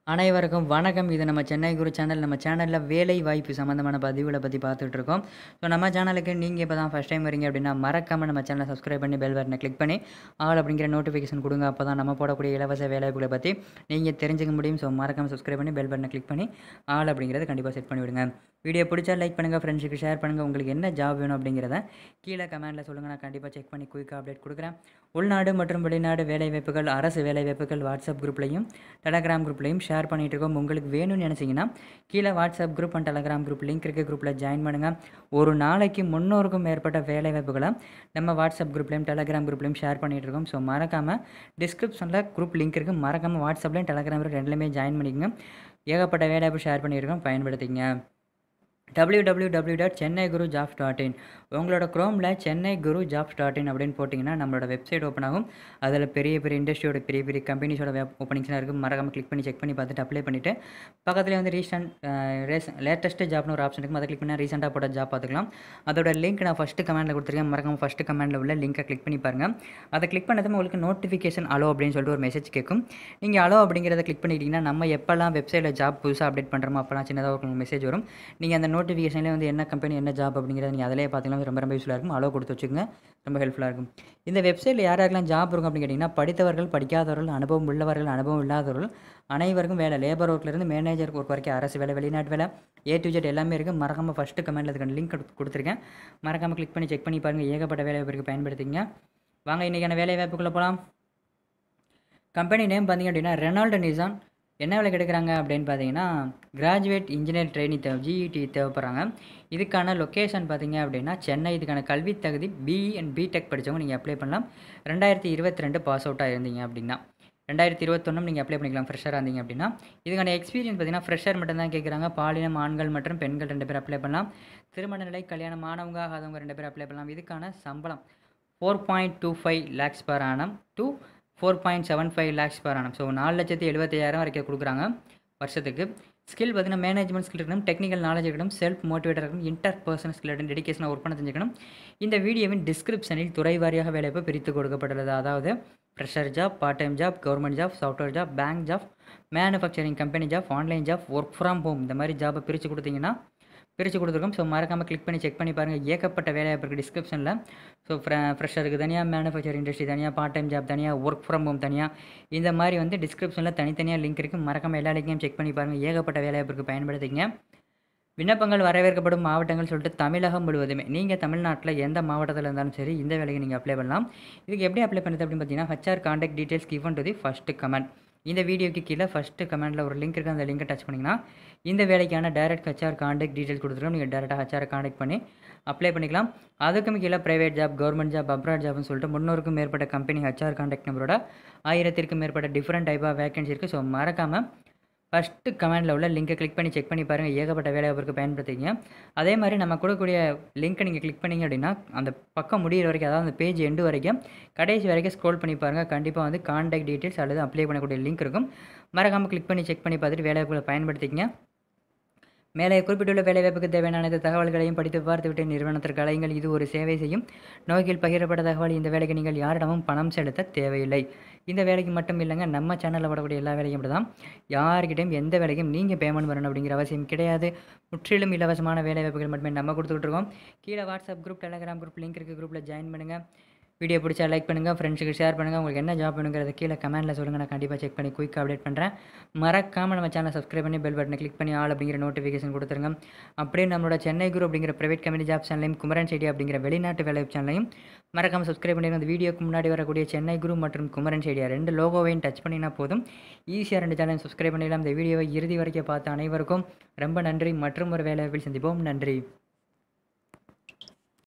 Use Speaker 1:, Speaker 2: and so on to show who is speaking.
Speaker 1: அனைவருக்கும் வணக்கம். இது நம்ம சென்னை குரு சேனல். நம்ம சேனலில் வேலை வாய்ப்பு சம்மந்தமான பதிவுகளை பற்றி பார்த்துட்டு இருக்கோம். ஸோ நம்ம சேனலுக்கு நீங்கள் இப்போ தான் ஃபஸ்ட் டைம் வரீங்க அப்படின்னா மறக்காமல் நம்ம சேனலை சப்ஸ்கிரைப் பண்ணி பெல் பட்டனை கிளிக் பண்ணி ஆல் அப்படிங்கிற நோட்டிஃபிகேஷன் கொடுங்க. அப்போ தான் நம்ம போடக்கூடிய இலவச வேலைவாய்ப்புகளை பற்றி நீங்கள் தெரிஞ்சுக்க முடியும். ஸோ மறக்காமல் சப்ஸ்கிரைப் பண்ணி பெல் பட்டனை கிளிக் பண்ணி ஆல் அப்படிங்கிறத கண்டிப்பாக செட் பண்ணி விடுங்க. வீடியோ பிடிச்சா லைக் பண்ணுங்கள், ஃப்ரெண்ட்ஸுக்கு ஷேர் பண்ணுங்கள். உங்களுக்கு என்ன ஜாப் வேணும் அப்படிங்கிறத கீழே கமெண்ட்டில் சொல்லுங்கள். நான் கண்டிப்பாக செக் பண்ணி குயிக்காக அப்டேட் கொடுக்குறேன். உள்நாடு மற்றும் வெளிநாடு வேலைவாய்ப்புகள், அரசு வேலைவாய்ப்புகள் வாட்ஸ்அப் குரூப்லையும் டெலகிராம் குரூப்லையும் ஷேர் பண்ணிகிட்டு இருக்கோம். உங்களுக்கு வேணும்னு நினச்சிங்கன்னா கீழே WhatsApp group and Telegram group link இருக்க குரூப்பில் ஜாயின் பண்ணுங்கள். ஒரு நாளைக்கு 300க்கும் மேற்பட்ட வேலைவாய்ப்புகளை நம்ம வாட்ஸ்அப் குரூப்லையும் டெலகிராம் குரூப்லையும் ஷேர் பண்ணிகிட்டு இருக்கோம். ஸோ மறக்காமல் டிஸ்கிரிப்ஷனில் குரூப் லிங்க் இருக்குது. மறக்காமல் வாட்ஸ்அப்லையும் டெலகிராமில் ரெண்டுலேயுமே ஜாயின் பண்ணிக்கோங்க. ஏகப்பட்ட வேலைவாய்ப்பு ஷேர் பண்ணியிருக்கோம், பயன்படுத்திங்க. www.chennaiGuruJobs.in உங்களோட க்ரோமில் chennaiGuruJobs.in அப்படின்னு போட்டிங்கன்னா நம்மளோட வெப்சைட் ஓப்பன் ஆகும். அதில் பெரிய பெரிய இண்டஸ்ட்ரியோட பெரிய பெரிய கம்பெனிஸோட ஓப்பனிங்ஸ்லாம் இருக்குது. மறக்காமல் கிளிக் பண்ணி செக் பண்ணி பார்த்துட்டு அப்ளை பண்ணிவிட்டு பக்கத்தில் வந்து லேட்டஸ்ட்டு ஜாப்னு ஒரு ஆப்ஷன் இருக்கும். அதை கிளிக் பண்ணால் ரீசெண்டாக போட்ட ஜாப் பார்த்துக்கலாம். அதோட லிங்க் நான் ஃபஸ்ட்டு கமெண்ட்டில் கொடுத்துருக்கேன். மறக்காமல் ஃபஸ்ட்டு கமெண்ட்டில் உள்ள லிங்கை கிளிக் பண்ணி பாருங்கள். அதை கிளிக் பண்ணதுமே உங்களுக்கு நோட்டிஃபிகேஷன் அலோ அப்படின்னு சொல்லிட்டு ஒரு மெசேஜ் கேட்கும். நீங்கள் அலோ அப்படிங்கிறத கிளிக் பண்ணிக்கிட்டிங்கன்னா நம்ம எப்போல்லாம் வெப்சைட்டில் ஜாப் புதுசாக அப்டேட் பண்ணுறோமோ அப்போல்லாம் சின்னதாக ஒரு மெசேஜ் வரும். நீங்கள் அந்த நோட்டிஃபிகேஷன்லேயே வந்து என்ன கம்பெனி என்ன ஜாப் அப்படிங்கிறத நீங்கள் அதிலே பார்த்தீங்கன்னா ரொம்ப யூஸ்ஃபுல்லாக இருக்கும். அலோ கொடுத்து வச்சுக்கோங்க, ரொம்ப ஹெல்ப்ஃபுல்லாக இருக்கும். இந்த வெப்சைட்டில் யாரெல்லாம் ஜாப் இருக்கும் அப்படின்னு கேட்டிங்கன்னா படித்தவர்கள், படிக்காதவர்கள், அனுபவம் உள்ளவர்கள், அனுபவம் இல்லாதவர்கள் அனைவருக்கும் வேலை. லேபர் ஒர்க்லேருந்து மேனேஜர் ஒர்க் வரைக்கும் அரசு வேலை, வெளிநாட்டு வேலை, A to Z எல்லாமே இருக்குது. மறக்காமல் ஃபஸ்ட்டு கமெண்ட்டில் அதுக்கான லிங்க் கொடுத்துருக்கேன். மறக்காமல் கிளிக் பண்ணி செக் பண்ணி பாருங்கள். ஏகப்பட்ட வேலை வாய்ப்புக்கு பயன்படுத்திங்க. வாங்க இன்றைக்கான வேலை வாய்ப்புக்குள்ளே போகலாம். கம்பெனி நேம் பார்த்திங்க அப்படின்னா Renault Nissan. என்ன வேலை எடுக்கிறாங்க அப்படின்னு பார்த்தீங்கன்னா கிராஜுவேட் இன்ஜினியர் ட்ரெயினிங் GET தேவைப்படுறாங்க. இதுக்கான லொக்கேஷன் பார்த்தீங்க அப்படின்னா சென்னை. இதுக்கான கல்வி தகுதி BE and B.Tech படித்தவங்க நீங்கள் அப்ளை பண்ணலாம். 2022 பாஸ் அவுட்டாக இருந்தீங்க அப்படின்னா 2021 நீங்கள் அப்ளை பண்ணிக்கலாம். ஃப்ரெஷராக இருந்தீங்க அப்படின்னா இதுக்கான எக்ஸ்பீரியன்ஸ் பார்த்தீங்கன்னா ஃப்ரெஷர் மட்டும் தான் கேட்குறாங்க. பாலினம் ஆண்கள் மற்றும் பெண்கள் 2 பேர் அப்ளை பண்ணலாம். திருமண நிலை கல்யாணம் ஆனவங்க ஆகாதவங்க 2 பேர் அப்ளை பண்ணலாம். இதுக்கான சம்பளம் 4.25 lakhs per annum to 4.75 lakhs per annum. So 4,75,000 வரைக்கும் கொடுக்குறாங்க வருஷத்துக்கு. ஸ்கில் பார்த்தீங்கன்னா மேனேஜ்மெண்ட் ஸ்கில் இருக்கணும், டெக்னிக்கல் நாலேஜ் இருக்கணும், செல்ஃப் மோட்டிவேட்டர் இருக்கணும், இன்டர்பர்சனல் ஸ்கில் இருக்கணும், டெடிகேஷனாக ஒர்க் பண்ண தெரிஞ்சுக்கணும். இந்த வீடியோவின் டிஸ்கிரிப்ஷனில் துறை வாரியாக வேலைவாய்ப்பு பிரித்து கொடுக்கப்பட்டுள்ளது. அதாவது fresher job, part time job, government job, software job, bank job, manufacturing company job, online job, work from home, இந்த மாதிரி ஜாப்பை பிரித்து கொடுத்துருக்கோம். ஸோ மறக்காமல் கிளிக் பண்ணி செக் பண்ணி பாருங்கள். ஏகப்பட்ட வேலைவாய்ப்பு இருக்குது டிஸ்கிரிப்ஷனில். ஸோ ஃப்ரெஷருக்கு தனியாக, மேனுஃபேக்சரிங் இண்டஸ்ட்ரி தனியாக, பார்ட் டைம் ஜாப் தனியாக, ஒர்க் ஃப்ரம் ஹோம் தனியாக, இந்த மாதிரி வந்து டிஸ்கிரிப்ஷனில் தனித்தனியாக லிங்க் இருக்குது. மறக்காமல் எல்லா லிங்கையும் செக் பண்ணி பாருங்கள். ஏகப்பட்ட வேலைவாய்ப்புக்கு பயன்படுத்திங்க. விண்ணப்பங்கள் வரவேற்கப்படும் மாவட்டங்கள் சொல்லிட்டு தமிழகம் முழுவதுமே. நீங்கள் தமிழ்நாட்டில் எந்த மாவட்டத்தில் இருந்தாலும் சரி இந்த வேலைக்கு நீங்கள் அப்ளை பண்ணலாம். இதுக்கு எப்படி அப்ளை பண்ணுறது அப்படின்னு பார்த்தீங்கன்னா HR contact details given to the first comment. இந்த வீடியோக்கு கீழே ஃபஸ்ட்டு கமெண்ட்டில் ஒரு லிங்க் இருக்குது. அந்த லிங்கை டச் பண்ணிங்கன்னா இந்த வேலைக்கான டைரக்ட் HR கான்டாக்ட் டீட்டெயில்ஸ் கொடுத்துருக்கோம். நீங்கள் டேரெக்டாக HR கான்டாக்ட் பண்ணி அப்ளை பண்ணிக்கலாம். அதுக்கும் கீழே private job, government job, abroad ஜாப்னு சொல்லிட்டு 300க்கும் மேற்பட்ட கம்பெனி HR கான்டாக்ட் நம்பரோட 1000க்கும் மேற்பட்ட டிஃப்ரெண்ட் டைப் ஆஃப் வேகன்சி இருக்குது. ஸோ மறக்காமல் ஃபஸ்ட்டு கமெண்டில் உள்ள லிங்கை கிளிக் பண்ணி செக் பண்ணி பாருங்கள். ஏகப்பட்ட வேலைவாய்ப்புக்கு பயன்படுத்திங்க. அதே மாதிரி நம்ம கொடுக்கக்கூடிய லிங்க்கை நீங்கள் கிளிக் பண்ணிங்க அப்படின்னா அந்த பக்கம் முடிகிற வரைக்கும், அதாவது அந்த பேஜ் எண்டு வரைக்கும் கடைசி வரைக்கும் ஸ்க்ரோல் பண்ணி பாருங்கள். கண்டிப்பாக வந்து கான்டாக்ட் டீட்டெயில்ஸ் அல்லது அப்ளை பண்ணக்கூடிய லிங்க் இருக்கும். மறக்காமல் கிளிக் பண்ணி செக் பண்ணி பார்த்துட்டு வேலைவாய்ப்புகளை பயன்படுத்திங்க. மேலே குறிப்பிட்டுள்ள வேலைவாய்ப்புக்கு தேவையான அனைத்து தகவல்களையும் படித்து பார்த்துவிட்டு நிறுவனத்திற்கு அழையுங்கள். இது ஒரு சேவை செய்யும் நோக்கில் பகிரப்பட்ட தகவல். இந்த வேலைக்கு நீங்கள் யாரிடமும் பணம் செலுத்த தேவையில்லை. இந்த வேலைக்கு மட்டும் இல்லைங்க, நம்ம சேனலில் வரக்கூடிய எல்லா வேலையும் அப்படி தான். யார்கிட்டையும் எந்த வேலைக்கும் நீங்கள் பேமெண்ட் வரணும் அப்படிங்கிற அவசியம் கிடையாது. முற்றிலும் இலவசமான வேலைவாய்ப்புகள் மட்டுமே நம்ம கொடுத்துக்கிட்டு இருக்கோம். கீழே WhatsApp group, Telegram group link இருக்குது. குரூப்பில் ஜாயின் பண்ணுங்கள். வீடியோ பிடிச்சா லைக் பண்ணுங்கள், ஃப்ரெண்ட்ஸுக்கு ஷேர் பண்ணுங்கள். உங்களுக்கு என்ன ஜாப் வேணுங்கிறத கீழே கமெண்ட்டில் சொல்லுங்கள். நான் கண்டிப்பாக செக் பண்ணி குயிக்காக அப்டேட் பண்ணுறேன். மறக்காமல் நம்ம சேனலை சப்ஸ்கிரைப் பண்ணி பெல் பட்டனை கிளிக் பண்ணி ஆல் அப்படிங்கிற நோட்டிஃபிகேஷன் கொடுத்துருங்க. அப்படியே நம்மளோட சென்னை குரு அப்படிங்கிற ப்ரைவேட் கம்பெனி ஜாப் சேனலையும், குமரன் செய்தி அப்படிங்கிற வெளிநாட்டு வேலை சேனலையும் மறக்காமல் சப்ஸ்கிரைப் பண்ணிடுங்க. அந்த வீடியோக்கு முன்னாடி வரக்கூடிய சென்னை குரு மற்றும் குமரன் செய்தியா 2 லோகோவையும் டச் பண்ணினா போதும், ஈஸியாக 2 சேனலையும் சப்ஸ்கிரைப் பண்ணிடலாம். இந்த வீடியோவை இறுதி வரைக்கும் பார்த்த அனைவருக்கும் ரொம்ப நன்றி. மற்றும் ஒரு வேலைவாய்ப்பில் சந்திப்போம். நன்றி.